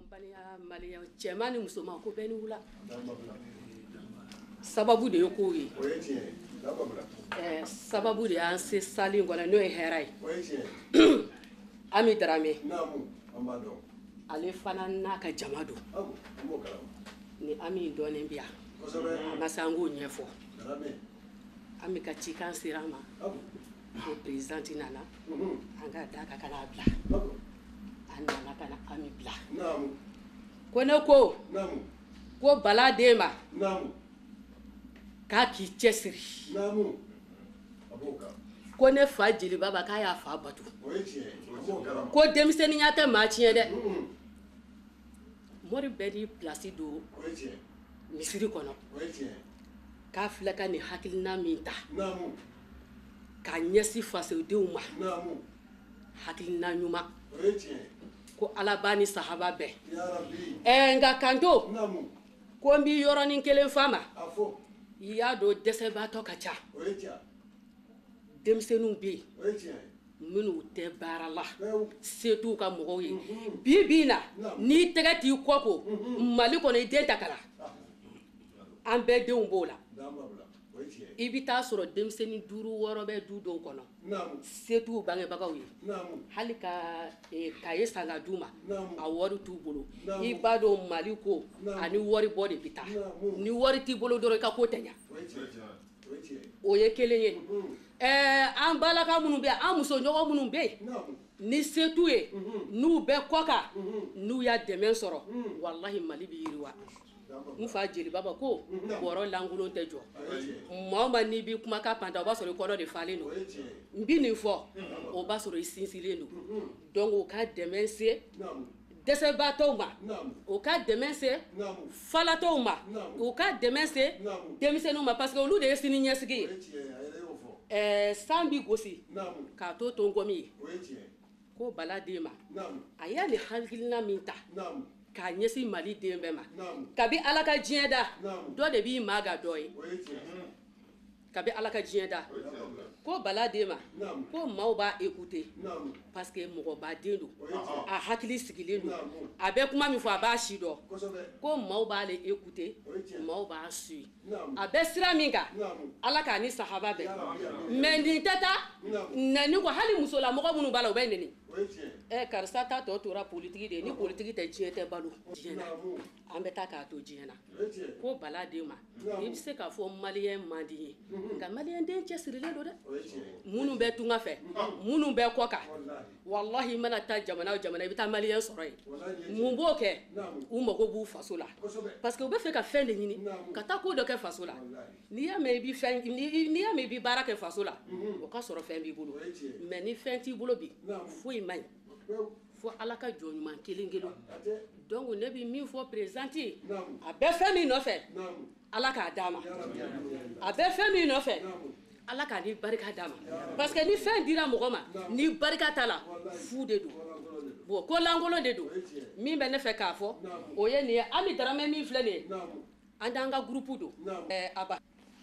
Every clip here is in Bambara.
Maliya cɛman ni musoman ko bɛɛ ni wula sababu de ye ko ye sababu de y'an se sali kɔnɔ n'o ye hɛrɛ ye Ami Darame ale fana n'a ka jama don ni Ami dɔɔnin bi yan a ma se an k'o ɲɛfɔ Ami ka cikan sera an ma ko présidente nana an ka da ka kana bila an nana kana Ami bila ko ne ko Bala den ma k'a k'i cɛsiri ko ne fa Jeliba ba k'a y'a fa batu ko denmisɛnninya tɛ maa tiɲɛ dɛ Mori bɛɛ di place do misiri kɔnɔ k'a filɛ ka nin hakilina min ta k'a ɲɛsi fasodenw ma hakilina ɲuman ko Ala b'a ni sahaba bɛɛ nka kanto ko n b'i yɔrɔnin kelen f'a ma i y'a dɔn dɛsɛbaatɔ ka ca denmisɛnninw bɛ yen minnu tɛ baara la se t'u ka mɔgɔw ye bi na n'i tɛgɛ t'i kɔ ko Mali kɔnɔ i den ta kala an bɛɛ denw b'o la i bɛ taa sɔrɔ denmisɛnnin 5 6 bɛ du dɔw kɔnɔ se t'u bangebagaw ye hali ka kaye san ka d'u ma a wari t'u bolo i b'a dɔn Mali ko ani wari bɔ de bɛ taa ni wari t'i bolo dɔrɔn i ka ko tɛ ɲa o ye kelen ye an balaka minnu bɛ yen an musoɲɔgɔn minnu bɛ yen ni se t'u ye n'u bɛ kɔ kan n'u y'a dɛmɛ sɔrɔ walahi Mali bɛ yiriwa n fa Jeliba ba ko bɔrɔ lankolon tɛ jɔ maa o maa n'i b'i kumakan panta o b'a sɔrɔ i kɔnɔ de falen don n bɛ nin fɔ o b'a sɔrɔ i sinsinlen don donc o ka dɛmɛ se dɛsɛbaatɔw ma o ka dɛmɛ se falatɔw ma o ka dɛmɛ se denmisɛnninw ma parce que olu de ye sini ɲɛsigi ye san bi gosi k'a to nkomi ye ko Bala den ma a y'a ni hakilina min ta k'a ɲɛsin Mali den bɛɛ ma kabi Ala ka diɲɛ da dɔ de b'i maa ka dɔ ye kabi Ala ka diɲɛ da ko Bala den ma ko maaw b'a écouter parce que mɔgɔba den don a hakili sigilen don a bɛ kuma min fɔ a b'a si dɔn ko maaw b'ale écouter maaw b'a suit a bɛ sira min kan Ala k'a ni sahaba bɛɛ mais nin tɛ taa nɛni ko hali musolamɔgɔ minnu b'a la u bɛ nɛni karisa ta tɔ tora politiki de ye ni politiki tɛ diɲɛ tɛ balo diɲɛ na an bɛ taa k'a to diɲɛ na ko Bala den ma i bɛ se k'a fɔ maliyɛn man di ye nka maliyɛn den cɛsirilen don dɛ minnu bɛ tunga fɛ minnu bɛ kɔ kan wallahi i mana taa jamana o jamana i bɛ taa maliyɛn sɔrɔ yen mun b'o kɛ u mago b'u faso la parce que u bɛ fɛ ka fɛn de ɲini ka taa ko dɔ kɛ faso la n'i y'a mɛn i bɛ baara kɛ faso la o ka sɔrɔ fɛn b'i bolo mais ni fɛn t'i bolo bi foyi man ɲi fo Ala ka jɔn ɲuman kelen kelen donc ne bɛ min fɔ présidente ye a bɛ fɛn min nɔfɛ Ala k'a d'a ma a bɛ fɛn min nɔfɛ Ala k'a ni barika d'a ma parce que ni fɛn dira mɔgɔ ma ni barika t'a la fu de don bon ko lankolon de don min bɛ ne fɛ k'a fɔ o ye nin ye Ami Darame min filɛ nin ye an t'an ka groupe don aba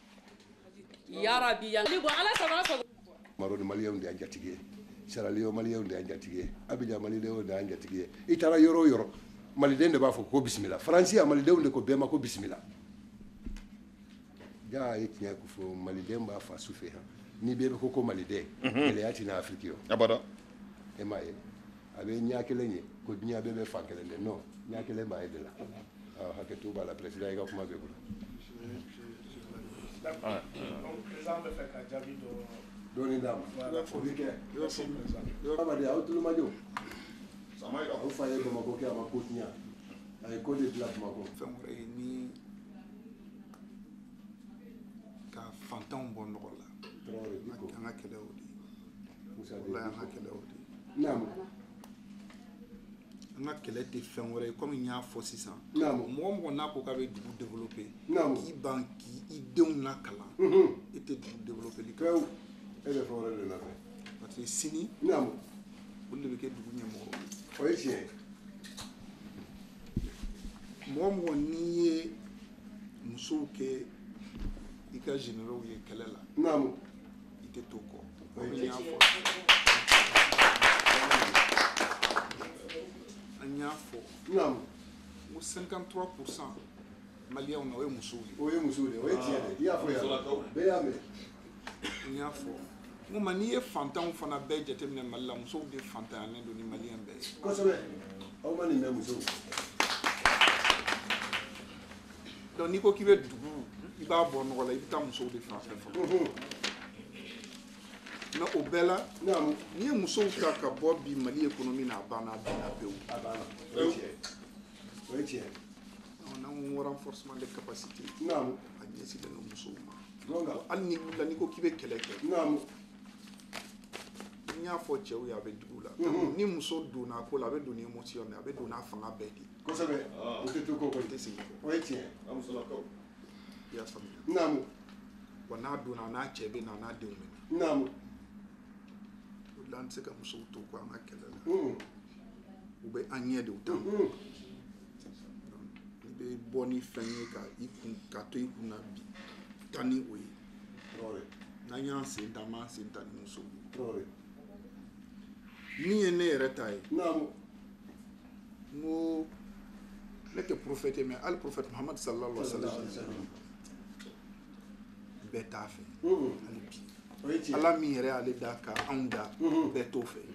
yarabi yanni bon Ala sago Maroni maliyɛnw de y'an jatigi ye Sierra Leone maliyɛnw de y'an jatigi ye Abidjan maliyɛnw de y'an jatigi ye i taara yɔrɔ o yɔrɔ maliden de b'a fɔ ko bisimila Faransi ya malidenw de ko bɛɛ ma ko bisimila jaa ye tiɲɛ ko fɔ maliden b'a fa su fɛ ni bɛɛ bɛ ko maliden gɛlɛya tɛ na Afiriki yɔrɔ abada e m'a ye a bɛ ɲɛ kelen ye ko diɲɛ bɛɛ bɛ fan kelen de non ɲɛ kelen b'a ye de la hakɛ to b'a la président i ka kuma bɛ bolo président bɛ fɛ ka jaabi dɔ dɔɔnin d'a ma o bɛ kɛ Amadi aw tulomajɔ aw fa ye Bamakɔ kɛ a ma ko tiɲɛ a ye ko de dilan Bamakɔ fɛn wɛrɛ ye ni ka fantanw bɔ nɔgɔ la an ka kɛlɛ o de walahi an ka kɛlɛ o de naamu an ka kɛlɛ tɛ fɛn wɛrɛ ye komi n y'a fɔ sisan naamu mɔgɔ mɔgɔ n'a ko k'a bɛ dugu développer naamu k'i ban k'i denw lakalan i tɛ dugu développer li kan e bɛ fɛn wɛrɛ de nɔfɛ parce que sini naamu olu de bɛ kɛ dugu ɲɛmɔgɔ ye o ye tiɲɛ mɔgɔ mɔgɔ n'i ye musow kɛ i ka généraux ye kɛlɛ la naamu i tɛ to kɔ an y'a fɔ 53% Maliens on a muso. O ye muso de. O ye tiɲɛ de. I y'a fɔ yan. Bɛɛ y'a mɛn. N y'a fɔ. N ko n'i ye fantanw fana bɛɛ jateminɛ Mali la musow de fantanyalen don ni Maliyɛn bɛɛ ye. Kosɛbɛ. Aw ma nin mɛn musow. Donc n'i ko k'i bɛ dugu i b'a bɔ nɔgɔ la i bɛ taa musow de fan fɛ fɔlɔ. Mais o bɛɛ la n'i ye musow ta ka bɔ bi Mali économie na a banna a binna pewu. A banna. O ye tiɲɛ. O ye tiɲɛ. N'an ko renforcement des capacités. Naamu. A ɲɛsinnen don musow ma. Non. Hali n'i wulila n'i ko k'i bɛ kɛlɛ kɛ. Naamu. N y'a fɔ cɛw ye a bɛ dugu la. Ni muso donna ko la a bɛ don ni émotion de a bɛ don n'a fanga bɛɛ de. Kosɛbɛ. O tɛ to ko kɔni. Tɛ segin. O ye tiɲɛ. I y'a faamuya. Naamu. Wa n'a donna a n'a cɛ bɛ na a n'a denw bɛ na. Naamu. O de la an tɛ se ka musow to ko an ka kɛlɛ la. U bɛ an ɲɛ de u tan. I bɛ bɔ ni fɛn ye ka to i kun na bi taa ni o ye. N'an y'an sen ta an b'an sen ta ni musow ye. Min ye ne yɛrɛ ta ye. Naamu. N ko ne tɛ prophète mais hali prophète Muhammad sallallahu alaihi wa sallam bɛɛ t'a fɛ hali bi Ala min yɛrɛ y'ale da ka anw da bɛɛ t'o fɛ.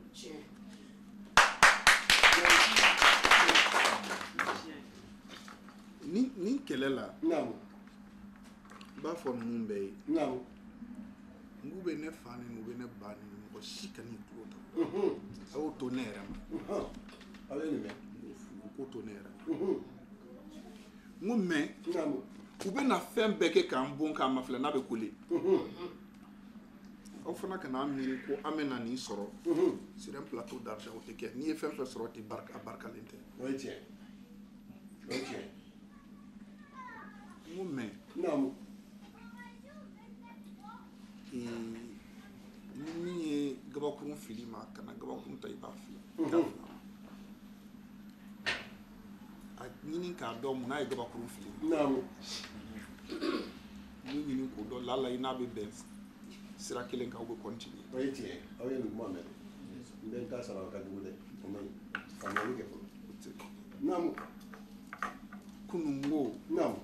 Ni kɛlɛ la n b'a fɔ ninnu bɛɛ ye n k'u bɛ ne fa ni u bɛ ne ba ni mɔgɔ si ka n'i tulo ta a y'o to ne yɛrɛ ma. U k'o to ne yɛrɛ ma. N ko mais u bɛ na fɛn bɛɛ kɛ k'an bon k'an mafilɛ n'a bɛ kole. Aw fana kana miiri ko an bɛ na nin sɔrɔ sur un plateau d'argent o tɛ kɛ n'i ye fɛn fɛn sɔrɔ tɛ a barikalen tɛ. O ye tiɲɛ. O ye tiɲɛ. N ko mais ni min ye gabakurun fili ma kana gabakurun ta i b'a fili. A ɲini k'a dɔn mun n'a ye gabakurun fili. N'u ɲini k'o dɔn lala i n'a bɛ bɛn sira kelen kan aw bɛ continuer. O ye tiɲɛ. Aw ye nin kuma mɛn. N bɛ n ta sara aw ka dugu dɛ. O ma ɲi. Faamuyali kɛ fɔlɔ. Naamu. Kunun ko. Naamu.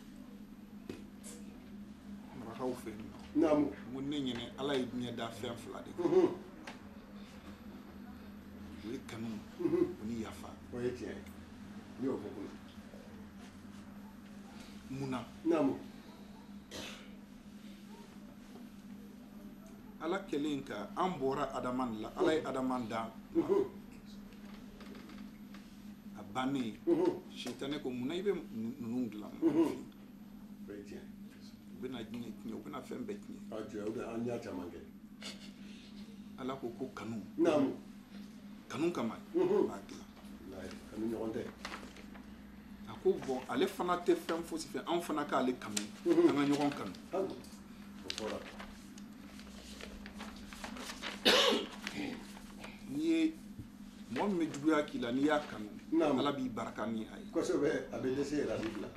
Marakaw fɛ yen nɔ. Naamu. N ko ne ɲɛnɛ Ala ye diɲɛ da fɛn fila de kan. O ye kanu o ni yafa. O ye tiɲɛ. N y'o fɔ kunun. Munna. Naamu. Ala kɛlen ka an bɔra Adama de la Ala ye Adama da a bannen Sitana ko munna I bɛ ninnu dilan. O ye tiɲɛ. U bɛna diɲɛ tiɲɛ u bɛna fɛn bɛɛ tiɲɛ. A tiɲɛ an y'a caman kɛ. Ala ko kanu. Naamu. Kanu kama a b'a dilan. Kanu ɲɔgɔn tɛ. A ko bon ale fana tɛ fɛn fosi fɛ anw fana k'ale kanu an ka ɲɔgɔn kanu. O fɔra. N'i ye mɔgɔ min bɛ juguya k'i la n'i y'a kanu Ala b'i barika ni a ye. Kosɛbɛ a bɛ dɛsɛ yɛrɛ a b'i bila.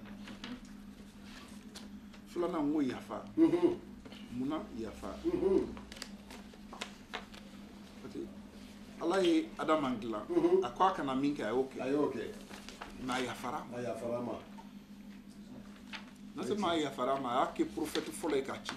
Filanan n ko yafa. Munna yafa. Ala ye Adama dilan a ko a kana min kɛ a y'o kɛ. A y'o kɛ. Mais a yafara. A yafara ma. Non seulement a yafara ma a y'a kɛ prophète fɔlɔ ye k'a ci.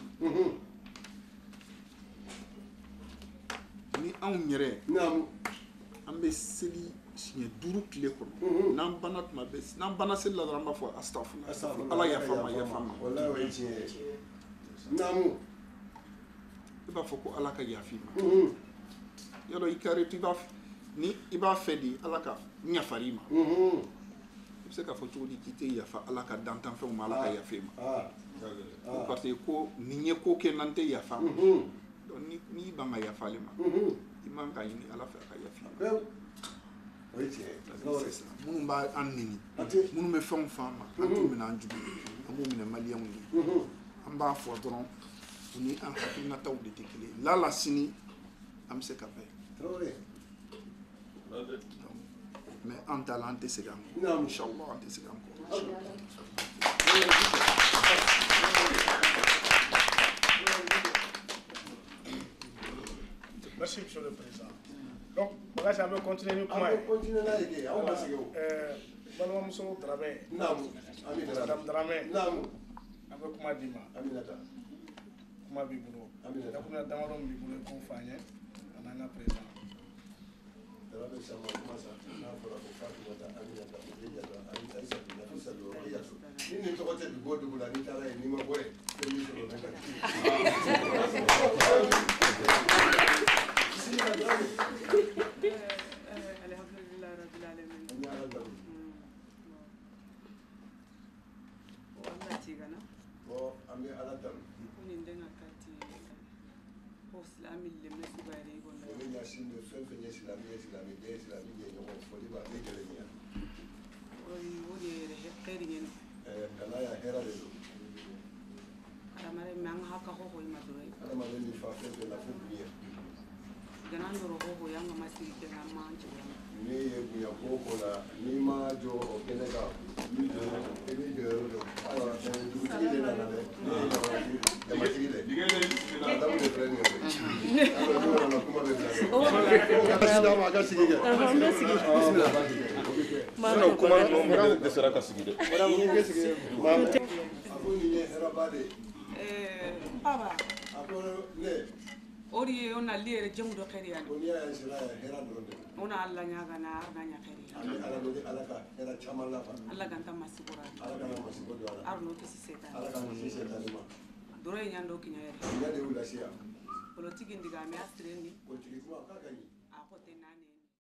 Ni anw yɛrɛ an bɛ seli siɲɛ 5 tile kɔnɔ n'an banna tuma bɛɛ n'an banna seli la dɔrɔn an b'a fɔ astafurlah Ala yafa ma yafa ma. Walahi o ye tiɲɛ ye. Naamu. I b'a fɔ ko Ala ka yafa i ma. Yɔrɔ i kari ni i b'a fɛ de Ala ka yafari i ma. I bɛ se k'a fɔ cogo di k'i tɛ yafa Ala ka dantanfɛnw ma Ala ka yafa i ma. Parce que ko nin ye ko kɛ n'an tɛ yafa ma. N'i ban ka yafa ale ma I man ka ɲini Ala fɛ a ka yafa i ma. O ye tiɲɛ. Minnu b'an nɛni minnu bɛ fɛnw f'an ma an t'u minɛ an jugu an b'u minɛ maliyɛnw ye an b'a fɔ dɔrɔn u ni an hakilinataw de tɛ kelen ye lala sini an bɛ se ka bɛn mais an ta la an tɛ segin an kɔ inchallah an tɛ segin an kɔ. Merci, Monsieur le Président. Donc, on va continuer. balimamuso Darabe. Naamu. Aminata. Madame Dramé. Naamu. An bɛ kuma d'i ma. Aminata. Kuma b'i bolo. Aminata. Dakuruya damadɔ min b'i bolo i k'o fɔ an ye a n'an ka président. Darabe sama kuma sa n'a fɔra ko Fatumata Aminata Khadijata Aïssatou Nafissatou Rokhayatu ni nin tɔgɔ tɛ bi bɔ dugu la n'i taara yen n'i ma bɔ yen ko n'i sɔrɔ ne ka alhamdulillah rabbil alamin an y'a la walla tigana bon an bɛ ala tanu kuni ndenga kati ko islami lemne subare ko o bɛ ɲasin bɛ fɛn fɛn ye silamɛ ye silamɛ den ye silamɛ ye ɲɔgɔn fɔli b'a bɛɛ kɛlɛ ɲɛ o de khairi nyen kana ya hɛrɛ de don adamare me anga haka ho ma dore adamaden bɛ fa fɛn fɛn la fo bonya ganan doro ho yanga masiri ke na manje n'i ye bonya ko o ko la n'i ma jɔ o kɛnɛ kan i bɛ jɔyɔrɔ dɔn ayiwa dugutigi de nana dɛ ne ye jamatigi dɛ adamu de filɛ nin ye koyi alors n'o nana kuma bɛ bila dɛ d'a ma a ka sigi kɛ sinon kuma ninnu dɛsɛra ka sigi dɛ a ko nin ye hɛrɛba de ye baba a ko ne ori ona liere jemu do khairi yani ko n'i y'a ye sira ye hɛrɛ dɔrɔn de don ona alla nyaga na arna nya khairi an bɛ ala deli ala ka hɛrɛ caman lafa alla ganta masigura ala kana masibo don a la arno kisi setan ala kana kisi setani ma doro nyando kinyere ɲa de y'u lase yan politiki ndiga me astrendi politiki kuma k'a ka ɲi